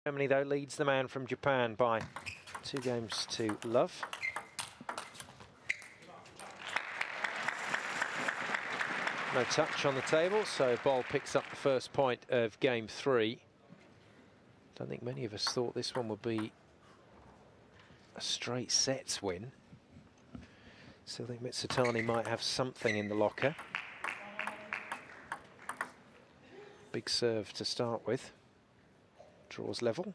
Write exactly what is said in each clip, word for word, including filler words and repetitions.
Germany, though, leads the man from Japan by two games to love. No touch on the table, so Boll picks up the first point of game three. Don't think many of us thought this one would be a straight sets win. Still think Mitsutani might have something in the locker. Big serve to start with. Draws level.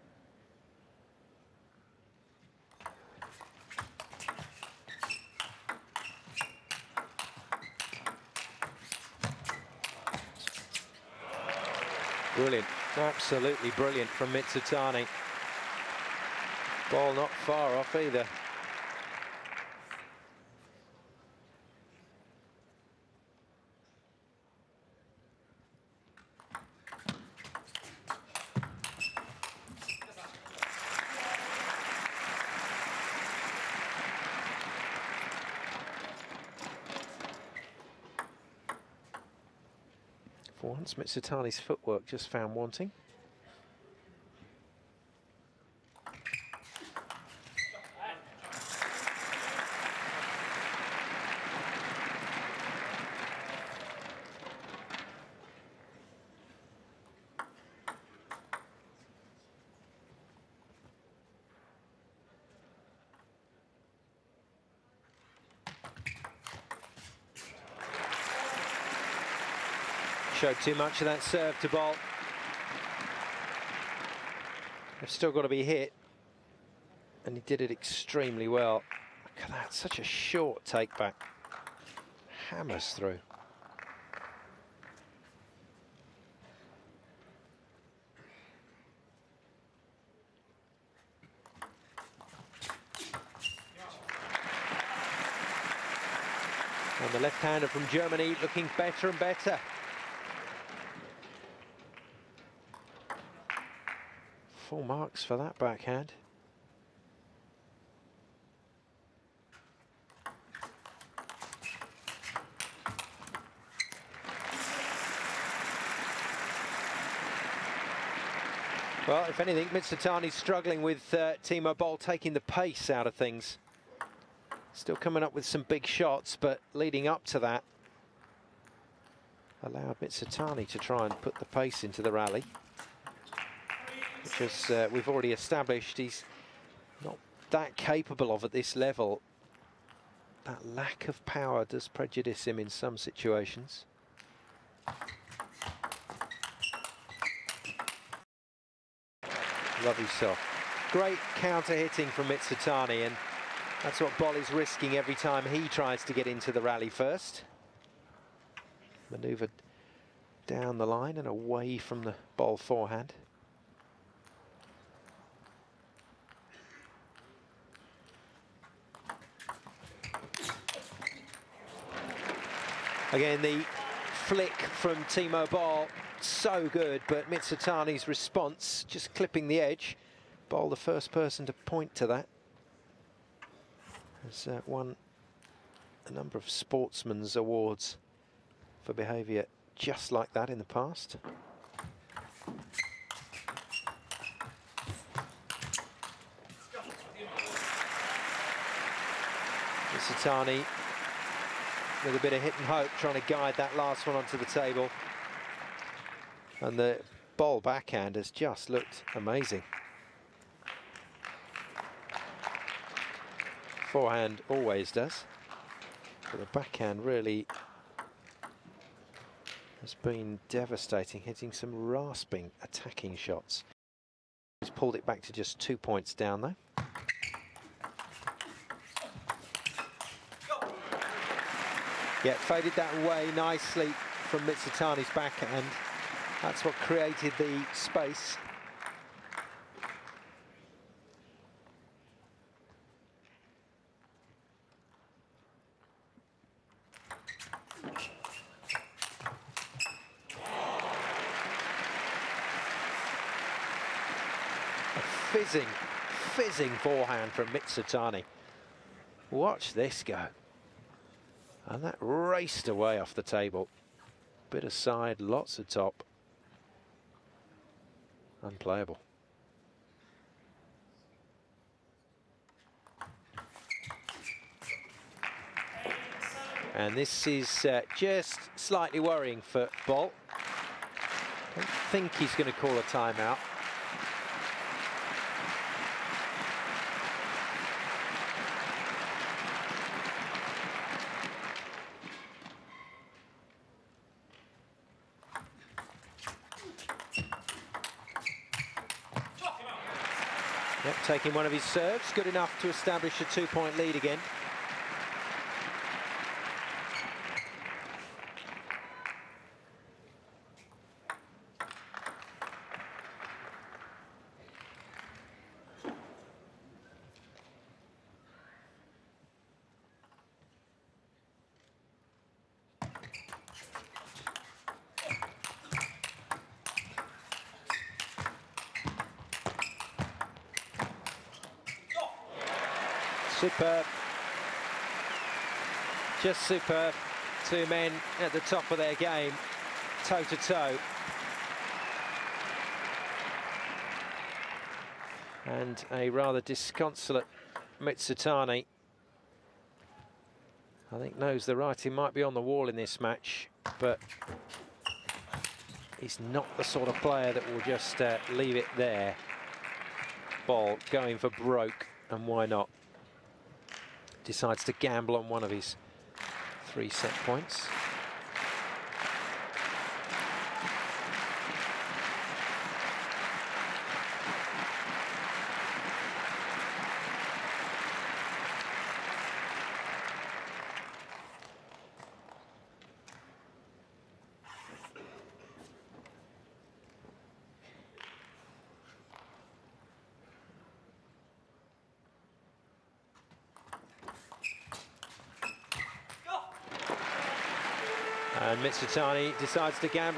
Brilliant, absolutely brilliant from Mitsutani. Ball not far off either. For once, Mitsutani's footwork just found wanting. Showed too much of that serve to Boll. They've still got to be hit, and he did it extremely well. Look at that, such a short take back. Hammers through. And the left-hander from Germany looking better and better. Full marks for that backhand. Well, if anything, Mitsutani's struggling with uh, Timo Boll taking the pace out of things. Still coming up with some big shots, but leading up to that allowed Mitsutani to try and put the pace into the rally. Which, as uh, we've already established, he's not that capable of at this level. That lack of power does prejudice him in some situations. Lovely shot. Great counter hitting from Mitsutani, and that's what Boll is risking every time he tries to get into the rally first. Manoeuvred down the line and away from the Boll forehand. Again, the flick from Timo Boll, so good, but Mitsutani's response just clipping the edge. Boll, the first person to point to that, has uh, won a number of sportsman's awards for behaviour just like that in the past. Mitsutani with a bit of hit and hope, trying to guide that last one onto the table. And the Boll backhand has just looked amazing. Forehand always does, but the backhand really has been devastating, hitting some rasping attacking shots. He's pulled it back to just two points down though. Yeah, faded that away nicely from Mitsutani's backhand. That's what created the space. A fizzing, fizzing forehand from Mitsutani. Watch this go. And that raced away off the table. Bit of side, lots of top. Unplayable. And this is uh, just slightly worrying for Bolt. I don't think he's going to call a timeout. Yep, taking one of his serves, good enough to establish a two-point lead again. Superb, just superb. Two men at the top of their game, toe to toe. And a rather disconsolate Mitsutani, I think, knows the writing might be on the wall in this match, but he's not the sort of player that will just uh, leave it there. Ball going for broke, and why not? Decides to gamble on one of his three set points. And Mitsutani decides to gamble.